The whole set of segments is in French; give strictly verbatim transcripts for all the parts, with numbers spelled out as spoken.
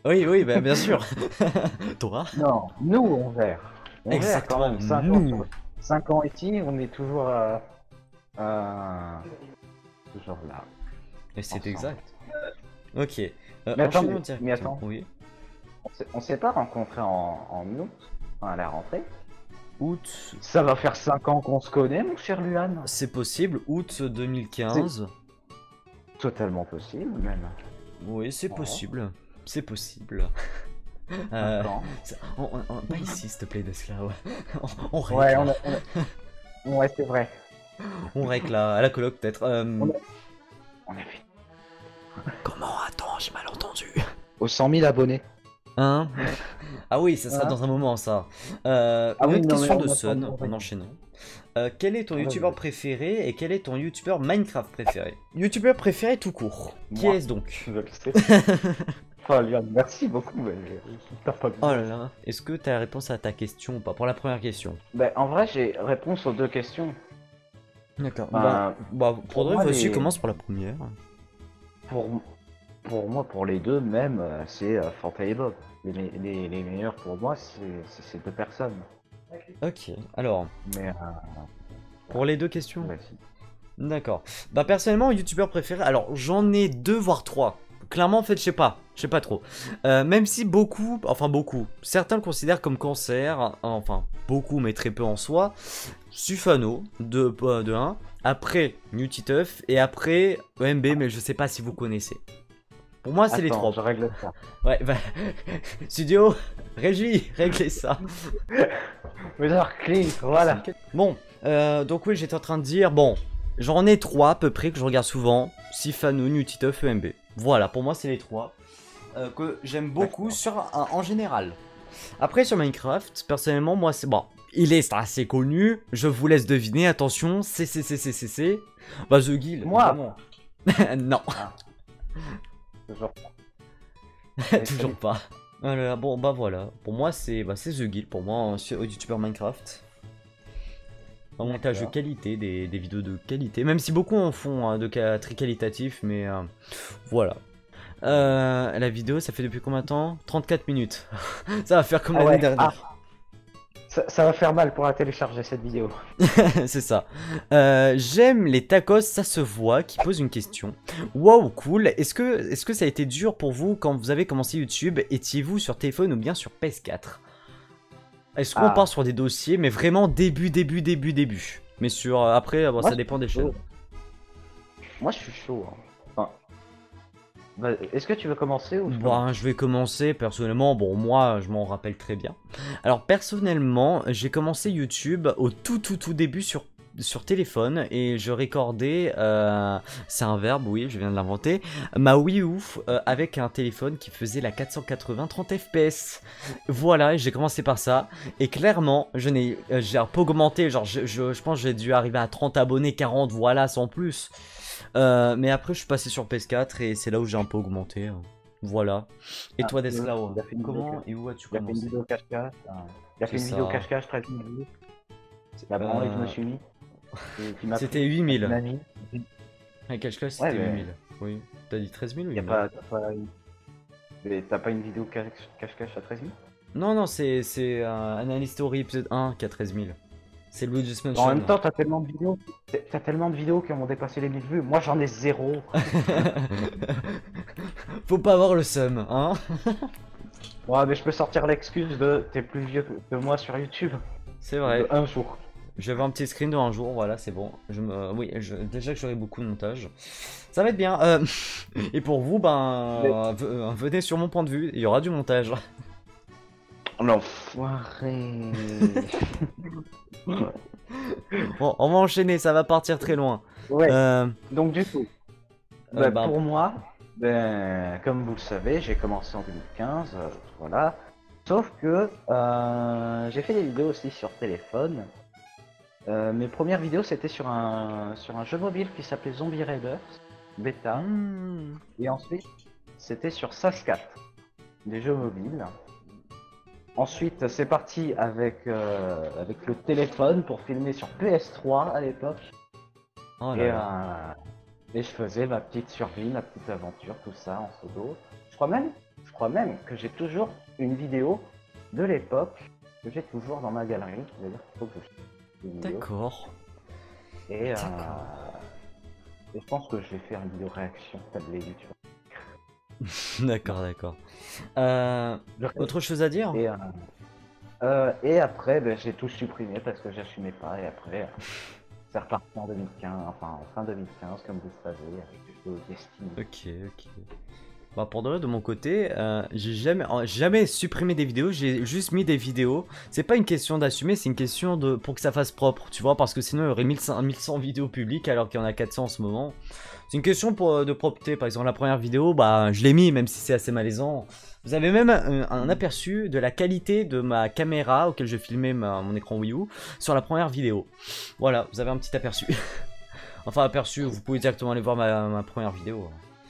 Oui, oui, bah, bien sûr. Toi? Non, nous on verra. On verra quand Exactement, même. cinq ans, nous. sur- cinq ans ici, on est toujours, euh, euh, toujours là, Et c'est ensemble. exact. Ok. Euh, Mais enchaînons attendez, mais directement. attends, Oui. on s'est on s'est pas rencontrés en, en août, enfin, à la rentrée. Août, Ça va faire cinq ans qu'on se connaît, mon cher Luan. c'est possible. Août C'est deux mille quinze. totalement possible, même. Oui, c'est Ouais, possible. C'est possible. Euh, cinq ans. ça- on, on- on- pas ici, s'il te plaît, Descla. Ouais. On, on règle Ouais, là. on a, on a- ouais, c'est vrai. On règle là, à la coloc peut-être. On Euh, a, on a fait Comment? Attends, j'ai mal entendu. aux cent mille abonnés. Hein? Ah oui, ça sera Hein. dans un moment ça. Euh, Ah une oui, autre non, mais question on de a pas Sun, demandé. en enchaînant. Euh, quel est ton Vas-y, youtubeur vas-y. préféré et quel est ton youtubeur Minecraft préféré? Youtubeur préféré tout court. Qui Moi, est-ce donc? je le sais. Enfin, Luan, merci beaucoup, mais t'as pas Oh besoin. là là. Est-ce que tu as la réponse à ta question ou pas? Pour la première question. Ben, en vrai, j'ai réponse aux deux questions. D'accord. Ben, Ben, bah, pour Faudrait, moi, vas-y, les, commence par la première. pour, pour moi, pour les deux, même, euh, c'est euh, Fanta et Bob. Les, me- les, les meilleurs pour moi, c'est c'est ces deux personnes. Ok, alors, Mais, euh, pour les deux questions. vas-y. D'accord. Bah personnellement, youtubeur préféré, alors j'en ai deux voire trois. Clairement, en fait, je sais pas, je sais pas trop. Euh, même si beaucoup, enfin beaucoup, certains le considèrent comme cancer, enfin beaucoup, mais très peu en soi. Sufano de euh, de un, après Nutiteuf et après E M B, mais je sais pas si vous connaissez. Pour moi, c'est les Attends, trois. je règle ça. Ouais, bah, studio, régie, réglez ça. Mais alors, clean, voilà. Bon, euh, donc oui, j'étais en train de dire, bon, j'en ai trois à peu près que je regarde souvent. Sifano, Nutiteuf, E M B. Voilà, pour moi, c'est les trois euh, que j'aime beaucoup D'accord. sur, euh, en général. Après, sur Minecraft, personnellement, moi, c'est bon. Il est assez connu, je vous laisse deviner, attention, c'est, c'est, c'est, c'est, c'est, c'est... Bah, The Guild, Moi, évidemment. Non, ah, toujours pas. Allez, toujours salut. pas. Voilà, bon, bah voilà. Pour moi, c'est bah, c'est The Guild, pour moi, un su- YouTuber Minecraft. Un montage de D'accord. qualité, des, des vidéos de qualité, même si beaucoup en font hein, de cas très qualitatifs, mais euh, voilà. Euh, la vidéo, ça fait depuis combien de temps? trente-quatre minutes. Ça va faire comme Ah l'année ouais, ah, dernière. ça, ça va faire mal pour la télécharger cette vidéo. C'est ça. Euh, J'aime les tacos, ça se voit, qui pose une question. Waouh, cool. Est-ce que, est-ce que ça a été dur pour vous quand vous avez commencé YouTube? Étiez-vous sur téléphone ou bien sur P S quatre? Est-ce qu'on part Ah, sur des dossiers, mais vraiment début, début, début, début? Mais sur, euh, après, bon, moi ça je dépend suis des chaînes. chaud. Moi je suis chaud. Hein. Enfin, bah, est-ce que tu veux commencer ou je Bon, commence? je vais commencer personnellement. Bon, moi, je m'en rappelle très bien. Alors, personnellement, j'ai commencé YouTube au tout, tout, tout début sur, sur téléphone et je recordais, euh, c'est un verbe, oui, je viens de l'inventer, ma Wii U euh, avec un téléphone qui faisait la quatre cent quatre-vingts trente F P S. Voilà, j'ai commencé par ça et clairement, je n'ai, euh, j'ai un peu augmenté. Genre, je, je, je pense que j'ai dû arriver à trente abonnés, quarante, voilà, sans plus. Euh, mais après, je suis passé sur P S quatre et c'est là où j'ai un peu augmenté. euh. Voilà. Et Ah, toi, euh, Deslao, il a fait une vidéo, comment ca- et où as-tu il a fait une commencé? vidéo cache-cache. hein. Il a fait C'est une vidéo ça. cache-cache treize mille vues. La branlée que je me Euh, suis mis. Et qui m'a pris. C'était huit Avec une mille. amie. Avec cache cache, Ouais, c'était huit mais mille. Oui. T'as dit treize mille ou y a huit mille? pas, t'as pas, une... mais t'as pas une vidéo cache- cache-cache à treize mille? Non, non, c'est c'est euh, Analyst Story épisode un qui a treize mille. C'est Luigi's En Mansion. même temps, t'as tellement de vidéos, t'as tellement de vidéos qui ont dépassé les mille vues. Moi, j'en ai zéro. Faut pas avoir le seum, hein? Ouais, mais je peux sortir l'excuse de t'es plus vieux que que moi sur YouTube. C'est De vrai. un jour. J'avais un petit screen de un jour, voilà, c'est bon. Je me... Oui, je- déjà que j'aurai beaucoup de montage. Ça va être bien. euh, Et pour vous, ben, Mais... euh, ve- euh, venez sur mon point de vue, il y aura du montage. L'enfoiré. Bon, on va enchaîner, ça va partir très loin. Ouais, Euh, donc du coup, euh, bah, bah, pour moi, ben, comme vous le savez, j'ai commencé en deux mille quinze, euh, voilà. Sauf que euh, j'ai fait des vidéos aussi sur téléphone. Euh, mes premières vidéos, c'était sur un, sur un jeu mobile qui s'appelait Zombie Raiders, bêta. hmm, Et ensuite, c'était sur Sascat, des jeux mobiles. Ensuite, c'est parti avec, euh, avec le téléphone pour filmer sur P S trois à l'époque. oh là Et, là. euh, Et je faisais ma petite survie, ma petite aventure, tout ça en solo. Je crois même, je crois même que j'ai toujours une vidéo de l'époque que j'ai toujours dans ma galerie. C'est-à-dire qu'il faut que je fasse une vidéo. D'accord. Et, euh, D'accord. et je pense que je vais faire une vidéo réaction tablée YouTube. D'accord, d'accord. Euh, autre chose à dire? Et, euh, euh, et après, ben, j'ai tout supprimé parce que j'assumais pas. Et après, euh, c'est reparti en deux mille quinze, enfin en fin deux mille quinze, comme vous le savez, avec le jeu Destiny. Ok, ok. Bah pour de vrai, de mon côté, euh, j'ai jamais, euh, jamais supprimé des vidéos, j'ai juste mis des vidéos. C'est pas une question d'assumer, c'est une question de pour que ça fasse propre, tu vois, parce que sinon il y aurait mille cent vidéos publiques alors qu'il y en a quatre cents en ce moment. C'est une question pour, de propreté, par exemple la première vidéo, bah je l'ai mis même si c'est assez malaisant. Vous avez même un, un aperçu de la qualité de ma caméra auquel je filmais ma, mon écran Wii U sur la première vidéo. Voilà, vous avez un petit aperçu. Enfin aperçu, vous pouvez directement aller voir ma, ma première vidéo.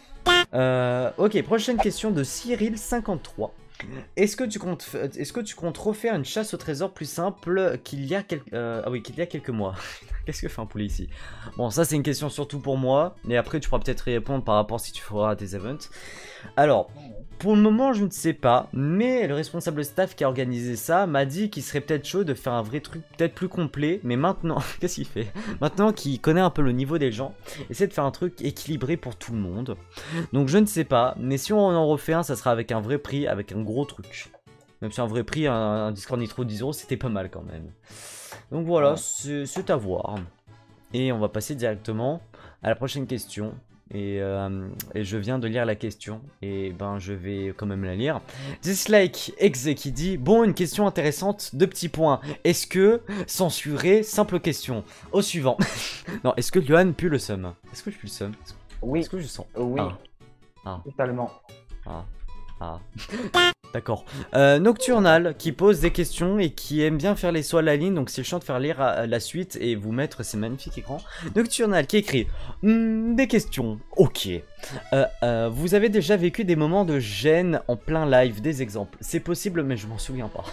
Euh, ok, prochaine question de Cyril cinquante-trois. Est-ce que tu comptes, est-ce que tu comptes refaire une chasse au trésor plus simple qu'il y a quelques, euh, ah oui, qu'il y a quelques mois? Qu'est-ce que fait un poulet ici? Bon, ça c'est une question surtout pour moi, et après tu pourras peut-être y répondre par rapport si tu feras des events. Alors, pour le moment je ne sais pas, mais le responsable staff qui a organisé ça m'a dit qu'il serait peut-être chaud de faire un vrai truc peut-être plus complet, mais maintenant, qu'est-ce qu'il fait? Maintenant qu'il connaît un peu le niveau des gens, essaie de faire un truc équilibré pour tout le monde. Donc je ne sais pas, mais si on en refait un, ça sera avec un vrai prix, avec un gros truc. Même si un vrai prix, un, un Discord Nitro dix euros, c'était pas mal quand même. Donc voilà, c'est à voir. Et on va passer directement à la prochaine question. Et, euh, et je viens de lire la question. Et ben je vais quand même la lire. Dislike Exe qui dit: bon, une question intéressante, deux petits points. Est-ce que censurer? Simple question. Au suivant. Non, est-ce que Johan pue le seum? Est-ce que je pue le seum? Oui. Est-ce que je sens? Oui. Ah. Ah. Totalement. Ah. Ah. D'accord. Euh, Nocturnal qui pose des questions et qui aime bien faire les sauts à la ligne, donc c'est le champ de faire lire à, à la suite et vous mettre ces magnifiques écrans. Nocturnal qui écrit hmm, des questions. Ok. Euh, euh, vous avez déjà vécu des moments de gêne en plein live, des exemples? C'est possible, mais je m'en souviens pas.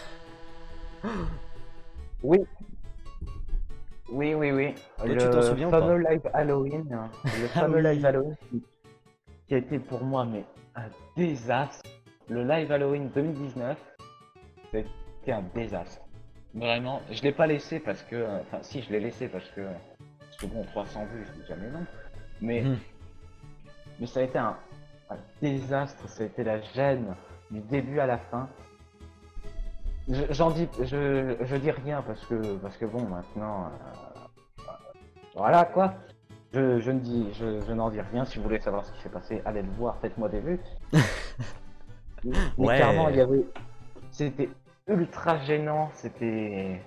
Oui. Oui, oui, oui. Et tu t'en souviens ou pas? fameux live Halloween, le Ah fameux oui. live Halloween qui, qui a été pour moi mais un désastre. Le live Halloween deux mille dix-neuf, c'était un désastre. Vraiment, je l'ai pas laissé parce que, enfin si je l'ai laissé parce que, parce que bon, trois cents vues, je dis jamais non. Mais, Mmh. mais ça a été un, un désastre. Ça a été la gêne du début à la fin. J'en dis, je, je dis rien parce que, parce que bon, maintenant, euh, voilà quoi. Je, je ne dis, je, je n'en dis rien. Si vous voulez savoir ce qui s'est passé, allez le voir, faites-moi des vues. Mais Ouais. clairement, il y avait, c'était ultra gênant. C'était,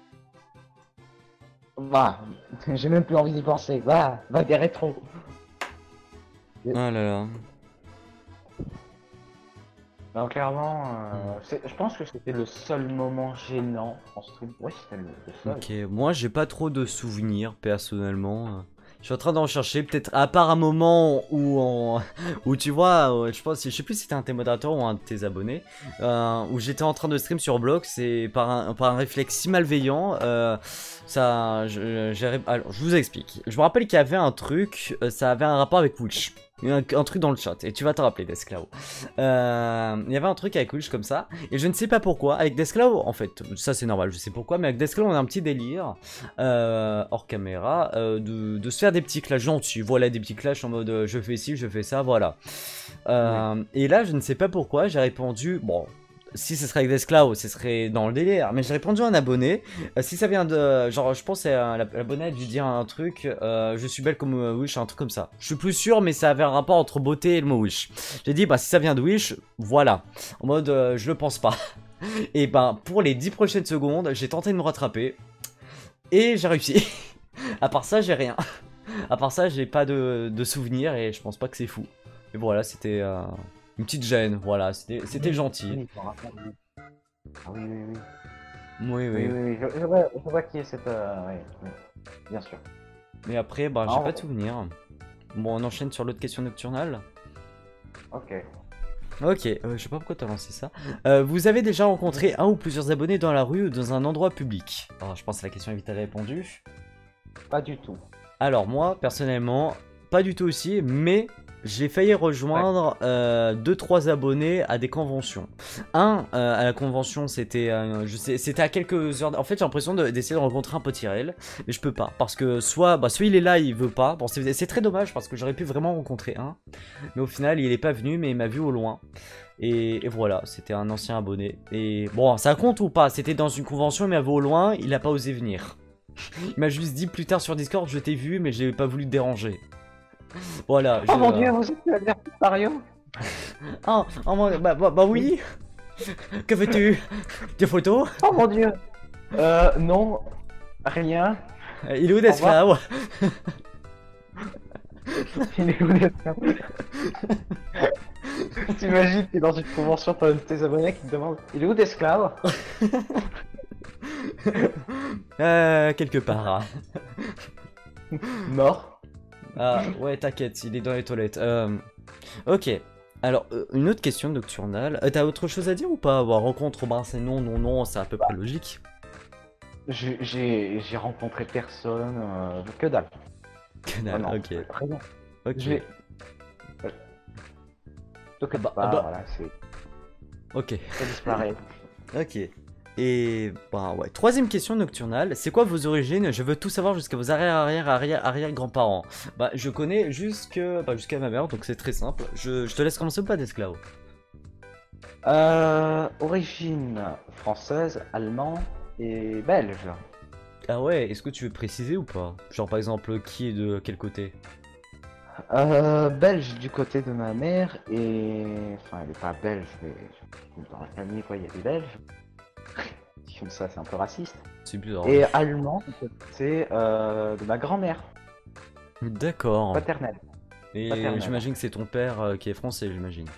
bah, j'ai même plus envie d'y penser. Va, va des rétros. Oh là là. Non, clairement, euh, je pense que c'était le seul moment gênant en stream. Ouais, c'était le, le seul. Ok, moi j'ai pas trop de souvenirs personnellement. Je suis en train d'en chercher, peut-être à part un moment où on, où tu vois, je pense, je sais plus si c'était un de tes modérateurs ou un de tes abonnés, euh, où j'étais en train de stream sur Blox et par un, par un réflexe si malveillant, euh, ça, je, je, alors je vous explique. Je me rappelle qu'il y avait un truc, ça avait un rapport avec Witch. Un, un truc dans le chat, et tu vas te rappeler Desclao. Euh, il y avait un truc avec Wish comme ça, et je ne sais pas pourquoi. Avec Desclao, en fait, ça c'est normal, je sais pourquoi, mais avec Desclao on a un petit délire, euh, hors caméra, euh, de, de se faire des petits clashs gentils. Voilà, des petits clashs en mode euh, je fais ci, je fais ça, voilà. Euh, oui. Et là, je ne sais pas pourquoi, j'ai répondu, bon. Si ce serait avec Desclao, ce serait dans le délire. Mais j'ai répondu à un abonné. Euh, si ça vient de. Genre, je pense que l'abonné a dû dire un truc. Euh, je suis belle comme euh, Wish, un truc comme ça. Je suis plus sûr, mais ça avait un rapport entre beauté et le mot Wish. J'ai dit, bah, si ça vient de Wish, voilà. En mode, euh, je le pense pas. Et ben, pour les dix prochaines secondes, j'ai tenté de me rattraper. Et j'ai réussi. À part ça, j'ai rien. À part ça, j'ai pas de, de souvenirs et je pense pas que c'est fou. Et voilà, c'était. Euh... Une petite gêne, voilà, c'était gentil. Oui, ah oui, oui, oui. Oui, oui. oui, oui. Je, je, vois, je vois qui est cette... Euh, oui, oui, bien sûr. Mais après, bah, j'ai pas de souvenir. Bon, on enchaîne sur l'autre question nocturnale. Ok. Ok, euh, je sais pas pourquoi t'as lancé ça. Euh, vous avez déjà rencontré un ou plusieurs abonnés dans la rue ou dans un endroit public? Alors, je pense que la question est vite répondu. Pas du tout. Alors, moi, personnellement... pas du tout aussi, mais j'ai failli rejoindre deux trois abonnés à des conventions. Un, euh, à la convention, c'était euh, je sais, c'était à quelques heures. En fait, j'ai l'impression de- d'essayer de rencontrer un petit réel, mais je peux pas parce que soit, bah, soit il est là, il veut pas. Bon, c'est c'est très dommage parce que j'aurais pu vraiment rencontrer un, mais au final, il est pas venu, mais il m'a vu au loin. Et, et voilà, c'était un ancien abonné. Et bon, ça compte ou pas? C'était dans une convention, il m'avait au loin, il a pas osé venir. Il m'a juste dit plus tard sur Discord, je t'ai vu, mais j'ai pas voulu te déranger. Voilà. Oh je... mon dieu, vous êtes l'adversario. Ah, oh, mon- bah, bah, bah oui. Que veux-tu? Des photos? Oh mon dieu. Euh, non, rien. Euh, Il est où d'esclave? Il est où l'esclave? T'imagines, t'es dans une convention, t'as un de tes abonnés qui te demande il est où d'esclave? Euh, quelque part. Mort. Ah, ouais, t'inquiète, il est dans les toilettes. Euh, ok. Alors, euh, une autre question nocturnale. Euh, T'as autre chose à dire ou pas? Bon, rencontre, bah, c'est non, non, non, c'est à peu près logique. J'ai j'ai- j'ai rencontré personne, euh, que dalle. Que Oh dalle, non, ok. rien. Ok. J'ai. T'inquiète bah, pas, ah bah. voilà, c'est. Ok. Ça disparaît. Ok. Et bah ouais. Troisième question nocturnale. C'est quoi vos origines? Je veux tout savoir jusqu'à vos arrière arrière arrière arrière grands-parents. Bah je connais jusque bah, jusqu'à ma mère, donc c'est très simple. Je, je te laisse commencer ou pas d'esclave? Euh, origine française, allemand et belge. Ah ouais. Est-ce que tu veux préciser ou pas? Genre par exemple qui est de quel côté? Euh, belge du côté de ma mère et... Enfin, elle est pas belge, mais dans la famille, quoi, il y a des belges. Qui font ça, c'est un peu raciste. C'est bizarre. Et allemand du côté euh, de ma grand-mère D'accord. paternelle. Et paternelle. j'imagine que c'est ton père euh, qui est français, j'imagine.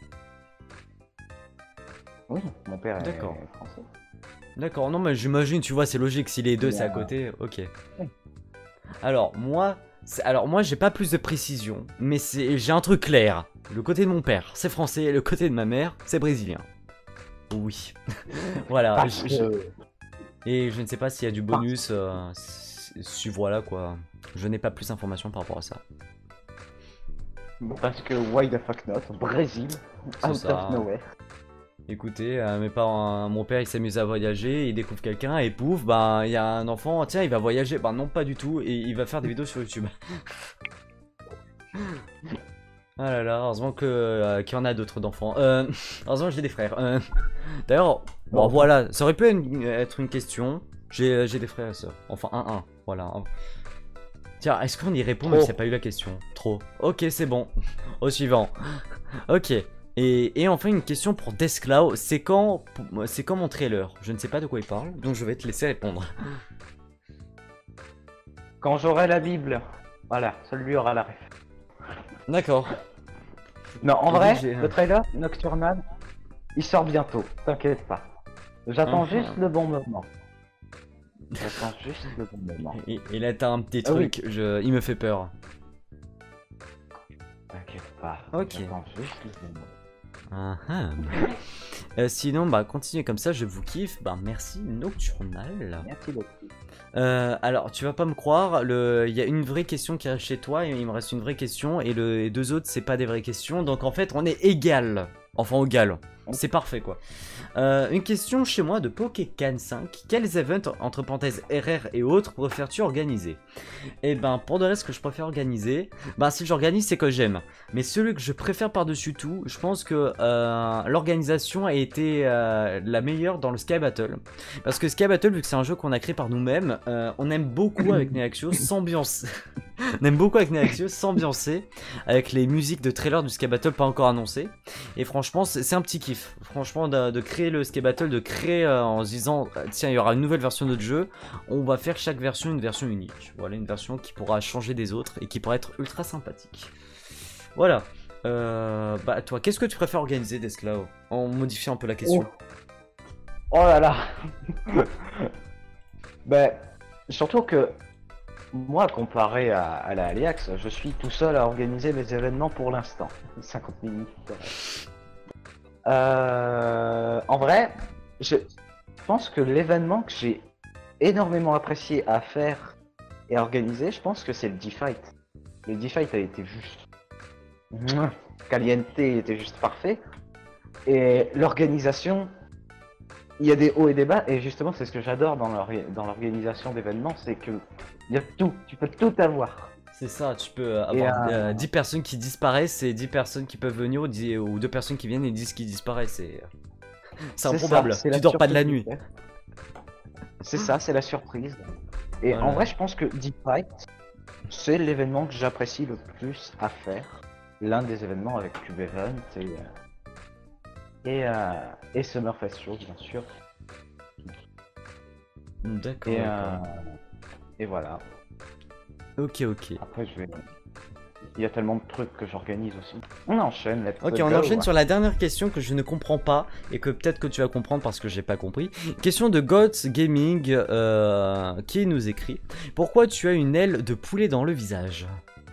Oui, mon père est D'accord. français. D'accord, non mais j'imagine, tu vois, c'est logique, si les deux c'est à Ouais. côté, ok. Oui. Alors moi, c'est- alors moi j'ai pas plus de précision, mais c'est, j'ai un truc clair. Le côté de mon père, c'est français, le côté de ma mère, c'est brésilien. Oui. Voilà. Parce je- je- que... Et je ne sais pas s'il y a du bonus, euh, si, si- voilà quoi. Je n'ai pas plus d'informations par rapport à ça. Parce que why the fuck not, Brésil, C'est out ça. of nowhere. Écoutez, euh, mes parents, euh, mon père il s'amuse à voyager, il découvre quelqu'un et pouf, bah il y a un enfant, tiens il va voyager, bah non pas du tout, et il va faire des vidéos sur YouTube. Ah là là, heureusement que, euh, qu'il y en a d'autres d'enfants. Euh, heureusement que j'ai des frères. Euh, D'ailleurs, bon Bon. voilà, ça aurait pu une- être une question. J'ai j'ai des frères et sœurs, enfin un un, voilà. Tiens, est-ce qu'on y répond même Trop. si c'est pas eu la question? Trop. Ok, c'est bon. Au suivant. Ok. Et, et enfin une question pour Descloud, c'est quand, c'est quand mon trailer? Je ne sais pas de quoi il parle, donc je vais te laisser répondre. Quand j'aurai la Bible, voilà, celui aura la ref. D'accord. Non, en J'ai vrai, dit que j'ai- le trailer Nocturnal, il sort bientôt, t'inquiète pas. J'attends Uh-huh. juste le bon moment. J'attends juste le bon moment. Et, et là t'as un petit Ah oui. truc, je, il me fait peur. T'inquiète pas. Ok. J'attends juste le bon moment. Ah ah. Euh, sinon, bah continuez comme ça, je vous kiffe. Bah merci Nocturnal. Merci beaucoup. Euh, alors, tu vas pas me croire, le... il y a une vraie question qui reste chez toi, et il me reste une vraie question, et le... les deux autres, c'est pas des vraies questions, donc en fait, on est égal. Enfin, égal. C'est parfait, quoi. Euh, une question chez moi de Pokécan cinq. Quels events, entre parenthèses R R et autres, préfères-tu organiser? Et ben, pour de reste, ce que je préfère organiser, bah, si j'organise, c'est que j'aime. Mais celui que je préfère par-dessus tout, je pense que euh, l'organisation a été euh, la meilleure dans le Sky Battle. Parce que Sky Battle, vu que c'est un jeu qu'on a créé par nous-mêmes, euh, on aime beaucoup avec Neaxio s'ambiancer. On aime beaucoup avec Neaxio s'ambiancer avec les musiques de trailer du Sky Battle pas encore annoncées. Et franchement, c'est c'est un petit kiff. Franchement, de, de créer le Sky Battle, de créer euh, en se disant, euh, tiens, il y aura une nouvelle version de notre jeu. On va faire chaque version une version unique. Voilà, une version qui pourra changer des autres et qui pourra être ultra sympathique. Voilà. Euh, bah, toi, qu'est-ce que tu préfères organiser, Desclao? En modifiant un peu la question. Oh, oh là là. Ben, surtout que moi, comparé à, à la Aliax, je suis tout seul à organiser les événements pour l'instant. cinquante minutes. Euh, en vrai, je pense que l'événement que j'ai énormément apprécié à faire et à organiser, je pense que c'est le D-Fight. Le D-Fight a été juste... Mouah, Caliente était juste parfait. Et l'organisation, il y a des hauts et des bas, et justement c'est ce que j'adore dans l'orga- dans l'organisation d'événements, c'est que il y a tout, tu peux tout avoir. C'est ça, tu peux avoir Et, euh, euh, dix personnes qui disparaissent et dix personnes qui peuvent venir ou, dix- ou deux personnes qui viennent et dix qui disparaissent. C'est c'est C'est improbable. ça, c'est Tu la dors pas de la surprise, nuit. en fait. C'est ça, c'est la surprise. Et Voilà. en vrai, je pense que Deep Fight, c'est l'événement que j'apprécie le plus à faire. L'un des événements avec Cube Event et, euh, et, euh, et Summerfest Show, bien sûr. D'accord. Et, d'accord. euh, et voilà. Ok, ok. Après, je vais. Il y a tellement de trucs que j'organise aussi. On enchaîne, let's Ok, go. on enchaîne sur la dernière question que je ne comprends pas et que peut-être que tu vas comprendre parce que j'ai pas compris. Question de Gods Gaming euh, qui nous écrit: pourquoi tu as une aile de poulet dans le visage?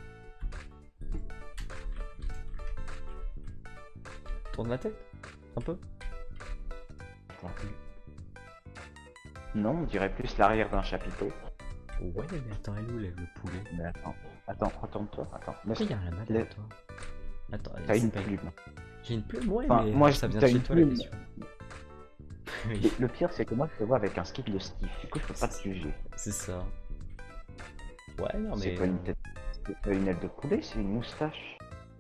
Tourne la tête un peu. Non, on dirait plus l'arrière d'un chapiteau. Ouais, mais attends, elle est où le le poulet? Mais attends, attends, retourne-toi, attends. Pourquoi il y a un malade Les- toi? Attends, T'as c'est une pas- plume. J'ai une plume, ouais, Enfin, mais moi, ça je- vient t'as de chez une toi la plume. question. Et Oui, le pire, c'est que moi, je te vois avec un style de Steve. Du coup, je peux pas te juger. c'est ça. Ouais, non C'est mais. pas une tête, c'est pas une aile de poulet, c'est une moustache.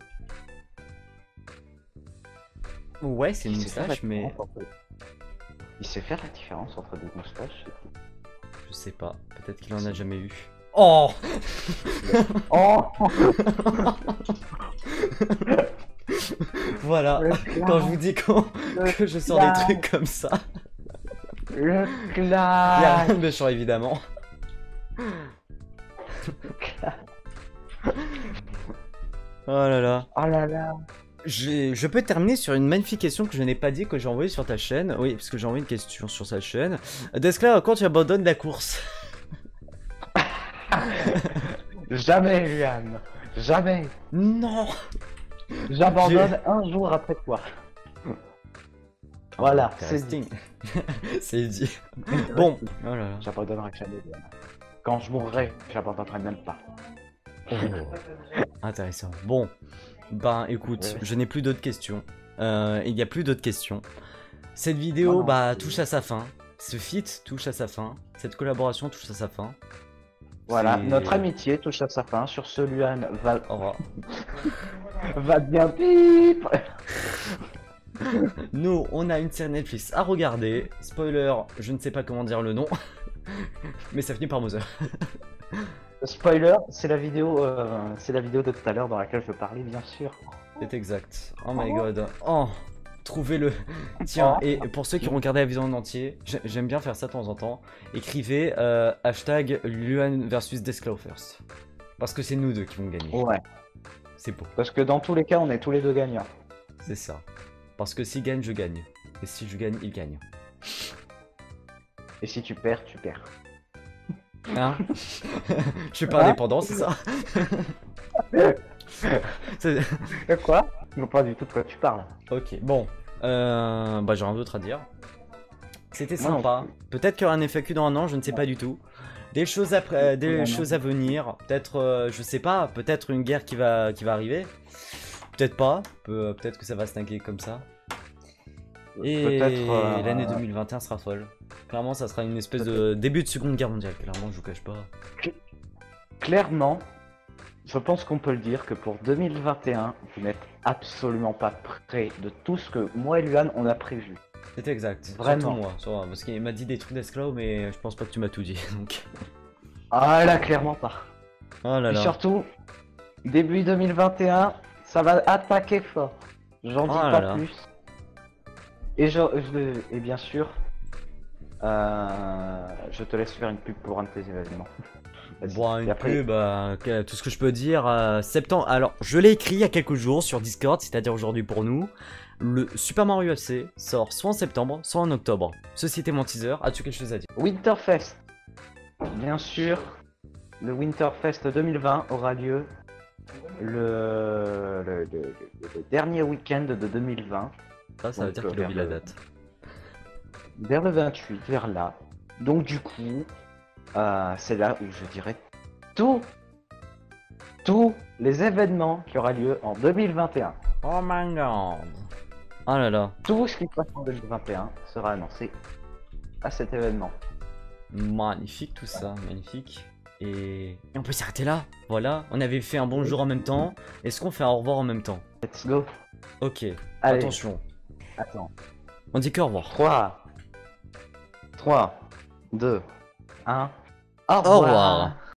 Ouais, c'est une Il sait faire la moustache, mais différence entre- Il sait faire la différence entre deux moustaches. c'est tout. je sais pas. Peut-être qu'il en a jamais eu. Oh! Oh Voilà, Le quand je vous dis quand, Le que je sors des clash. trucs comme ça, Le il y a clash. rien de méchant évidemment. Oh là là. Oh là là. J'ai- Je peux terminer sur une magnifique question que je n'ai pas dit que j'ai envoyée sur ta chaîne. Oui, parce que j'ai envoyé une question sur sa chaîne. Desclair, quand tu abandonnes la course? Jamais, Juan. Jamais. Non! J'abandonne un jour après toi. Voilà, c'est dit. Interesting. C'est dit. Bon, oh là là. J'abandonnerai jamais, Juan. Quand je mourrai, j'abandonnerai même pas. Oh. Intéressant. Bon, ben écoute, Ouais. je n'ai plus d'autres questions. Euh, Il n'y a plus d'autres questions. Cette vidéo, Oh non. bah, touche à sa fin. Ce feat touche à sa fin. Cette collaboration touche à sa fin. Voilà, C'est- notre amitié touche à sa fin. Sur ce, Luan va, Au revoir. va bien pip. Nous, on a une série Netflix à regarder. Spoiler, je ne sais pas comment dire le nom. Mais ça finit par Mother. Spoiler, c'est la vidéo, euh, c'est la vidéo de tout à l'heure dans laquelle je parlais, bien sûr. C'est exact. Oh my god. Oh, trouvez-le. Tiens, et pour ceux qui ont regardé la vidéo en entier, j'ai- j'aime bien faire ça de temps en temps. Écrivez euh, hashtag Luan versus Desclaw first. Parce que c'est nous deux qui vont gagner. Ouais. C'est beau. Parce que dans tous les cas, on est tous les deux gagnants. C'est ça. Parce que s'il gagne, je gagne. Et si je gagne, il gagne. Et si tu perds, tu perds. Hein? Je suis pas Hein? indépendant, c'est ça? C'est- De quoi? Je vois pas du tout de quoi tu parles. Ok, bon. Euh, bah, j'ai rien d'autre à dire. C'était Moi non sympa. Peut-être qu'il y aura un F A Q dans un an, je ne sais pas du tout. Des choses après, des non. choses à venir. Peut-être, euh, je sais pas. Peut-être une guerre qui va, qui va arriver. Peut-être pas. Peu- Peut-être que ça va se tanker comme ça. Et Peut-être. euh, l'année deux mille vingt et un sera folle. Clairement, ça sera une espèce de début de Seconde Guerre mondiale. Clairement, je vous cache pas. Clairement, je pense qu'on peut le dire que pour deux mille vingt et un, vous n'êtes absolument pas prêt de tout ce que moi et Luan on a prévu. C'est exact. Vraiment. Surtout moi. sur- Parce qu'il m'a dit des trucs d'esclave, mais je pense pas que tu m'as tout dit. Donc. Ah là, clairement pas. Oh là Et là. surtout, début deux mille vingt et un, ça va attaquer fort. J'en dis Oh là pas là. plus. Et, je, je- et bien sûr, euh, je te laisse faire une pub pour un de tes événements. Vas-y. Bon, Et une après- pub, euh, que- tout ce que je peux dire, euh, septembre. Alors, je l'ai écrit il y a quelques jours sur Discord, c'est-à-dire aujourd'hui pour nous. Le Super Mario F C sort soit en septembre, soit en octobre. Ceci était mon teaser. As-tu quelque chose à dire? Winterfest. Bien sûr, le Winterfest deux mille vingt aura lieu le, le, le- le- le dernier week-end de deux mille vingt, Ça, ça veut Donc, dire euh, qu'il oublie la vers le- date. vers le vingt-huit, vers là. Donc du coup, euh, c'est là où je dirais tout, tous les événements qui aura lieu en deux mille vingt et un. Oh my god. Oh là là. Tout ce qui se passe en deux mille vingt et un sera annoncé à cet événement. Magnifique tout ça, magnifique. Et... et on peut s'arrêter là. Voilà, on avait fait un bonjour en même temps. Est-ce qu'on fait un au revoir en même temps? Let's go. Ok, Allez. attention. Attends. On dit que au revoir. trois, trois, deux, un. Au revoir.